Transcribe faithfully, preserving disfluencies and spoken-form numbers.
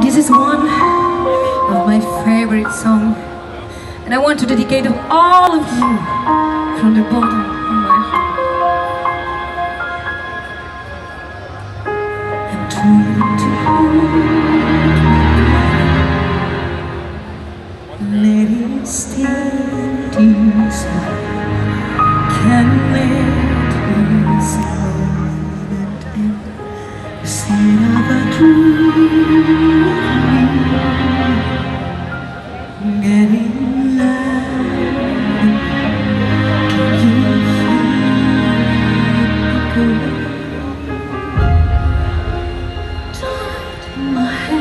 This is one of my favorite songs, and I want to dedicate to all of you from the bottom of my heart. I'm trying to hold you, let it stay inside. Can't let this moment end. Instead of a dream, getting loud. Can you feel me go? Tied in my head.